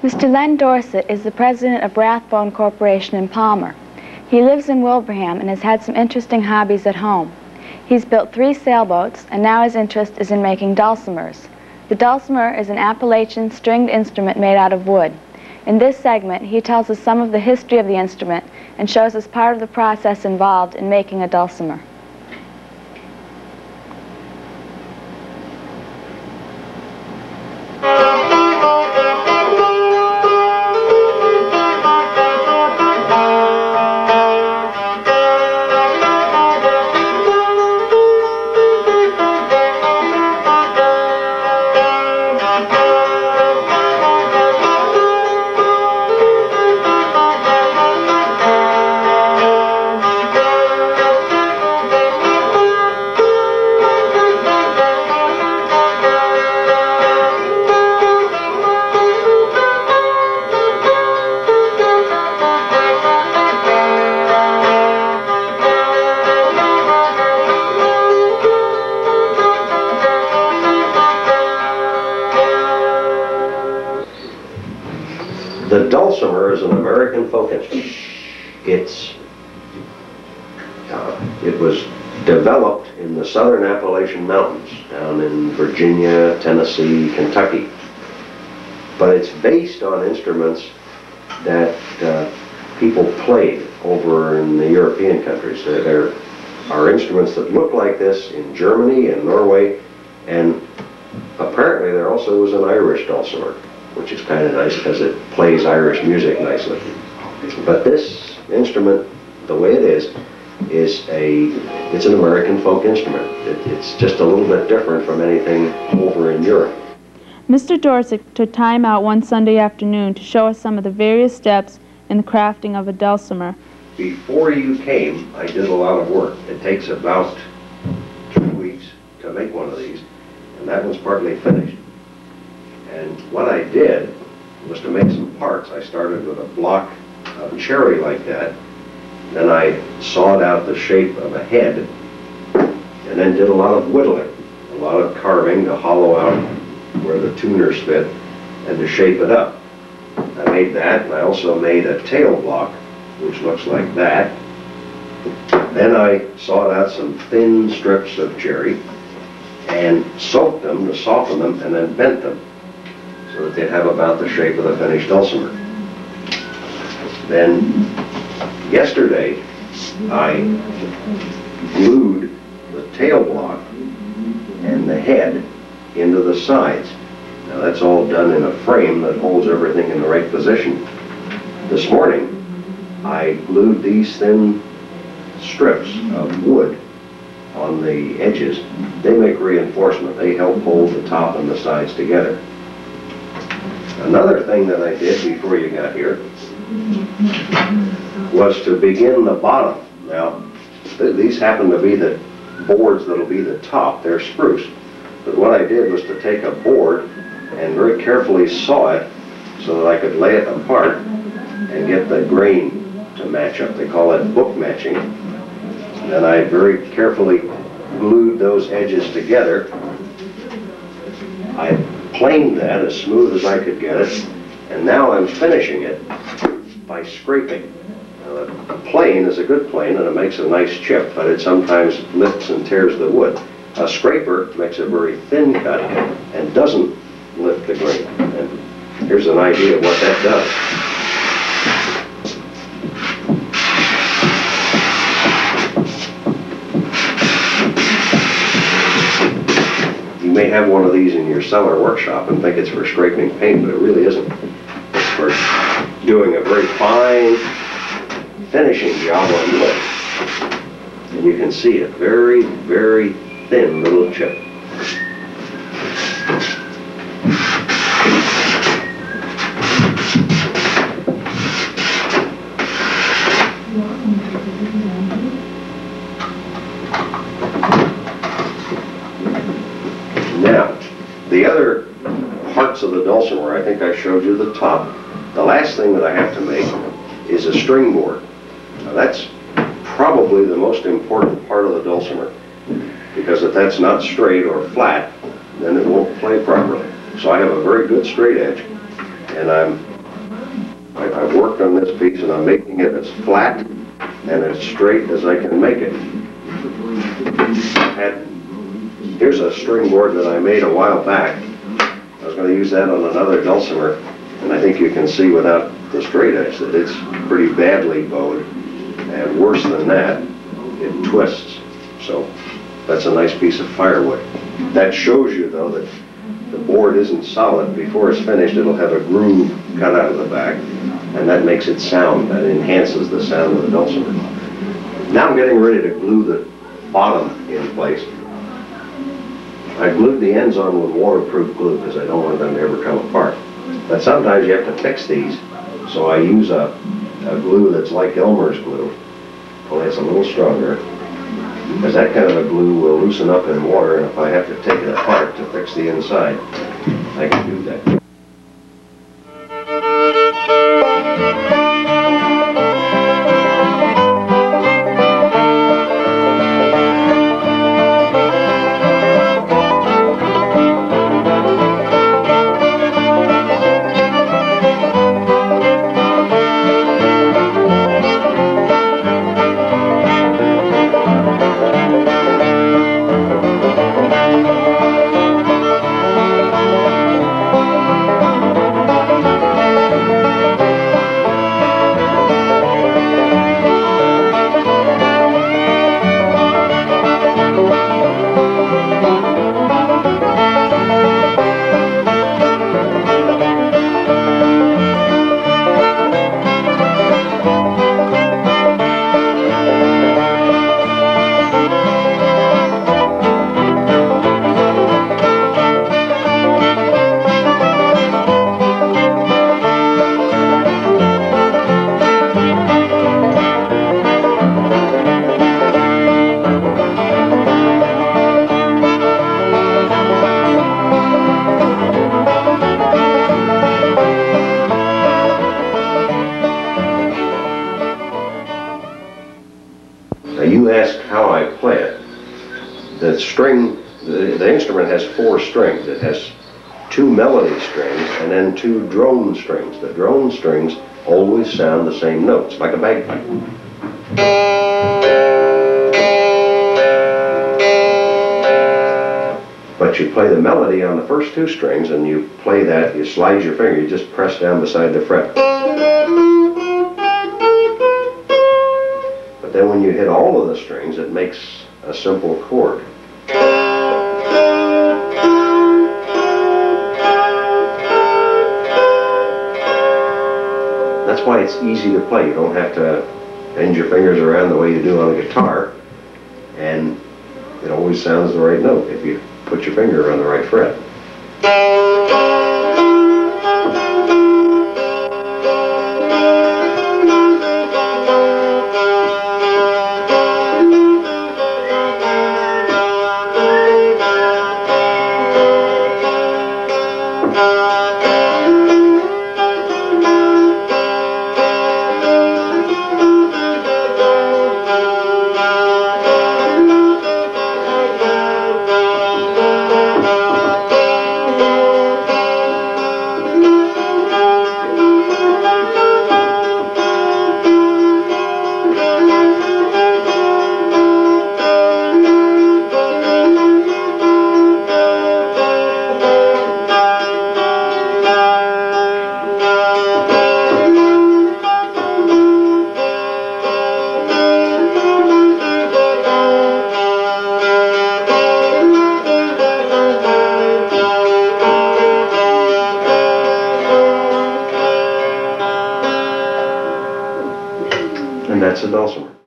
Mr. Len Dorsett is the president of Rathbone Corporation in Palmer. He lives in Wilbraham and has had some interesting hobbies at home. He's built 3 sailboats, and now his interest is in making dulcimers. The dulcimer is an Appalachian stringed instrument made out of wood. In this segment, he tells us some of the history of the instrument and shows us part of the process involved in making a dulcimer. The dulcimer is an American folk instrument. It was developed in the southern Appalachian Mountains, down in Virginia, Tennessee, Kentucky. But it's based on instruments that people played over in the European countries. There are instruments that look like this in Germany and Norway, and apparently there also was an Irish dulcimer, which is kind of nice because it plays Irish music nicely. But this instrument, the way it is it's an American folk instrument. It's just a little bit different from anything over in Europe. Mr. Dorsett took time out one Sunday afternoon to show us some of the various steps in the crafting of a dulcimer. Before you came, I did a lot of work. It takes about 2 weeks to make one of these, and that one's partly finished. And what I did was to make some parts. I started with a block of cherry like that. Then I sawed out the shape of a head, and then did a lot of whittling, a lot of carving to hollow out where the tuners fit and to shape it up. I made that, and I also made a tail block, which looks like that. Then I sawed out some thin strips of cherry and soaked them to soften them, and then bent them so that they'd have about the shape of the finished dulcimer. Then yesterday I glued the tail block and the head into the sides. Now that's all done in a frame that holds everything in the right position. This morning I glued these thin strips of wood on the edges. They make reinforcement. They help hold the top and the sides together. Another thing that I did before you got here was to begin the bottom. Now, these happen to be the boards that'll be the top. They're spruce. But what I did was to take a board and very carefully saw it so that I could lay it apart and get the grain to match up. They call it book matching. And then I very carefully glued those edges together. I planed that as smooth as I could get it, and now I'm finishing it by scraping. Now, a plane is a good plane and it makes a nice chip, but it sometimes lifts and tears the wood. A scraper makes a very thin cut and doesn't lift the grain. And here's an idea of what that does. You may have one of these in your cellar workshop and think it's for scraping paint, but it really isn't. It's for doing a very fine finishing job on wood. And you can see a very, very thin little chip. Now, the other parts of the dulcimer, I think I showed you the top. The last thing that I have to make is a string board. Now that's probably the most important part of the dulcimer, because if that's not straight or flat, then it won't play properly. So I have a very good straight edge, and I'm I've worked on this piece and I'm making it as flat and as straight as I can make it. And here's a string board that I made a while back. I was going to use that on another dulcimer, and I think you can see without the straight edge that it's pretty badly bowed, and worse than that, it twists. So that's a nice piece of firewood. That shows you, though, that the board isn't solid. Before it's finished, it'll have a groove cut out of the back, and that makes it sound, that enhances the sound of the dulcimer. Now I'm getting ready to glue the bottom in place. I glued the ends on with waterproof glue because I don't want them to ever come apart. But sometimes you have to fix these, so I use a glue that's like Elmer's glue, only it's a little stronger, because that kind of a glue will loosen up in water, and if I have to take it apart to fix the inside, I can do that. You asked how I play it. The string, the instrument has 4 strings. It has 2 melody strings and then 2 drone strings. The drone strings always sound the same notes, like a bagpipe. But you play the melody on the first 2 strings, and you play that, you slide your finger, you just press down beside the fret. Then when you hit all of the strings, it makes a simple chord. That's why it's easy to play. You don't have to bend your fingers around the way you do on a guitar, and it always sounds the right note if you put your finger on the right fret. And that's a dulcimer.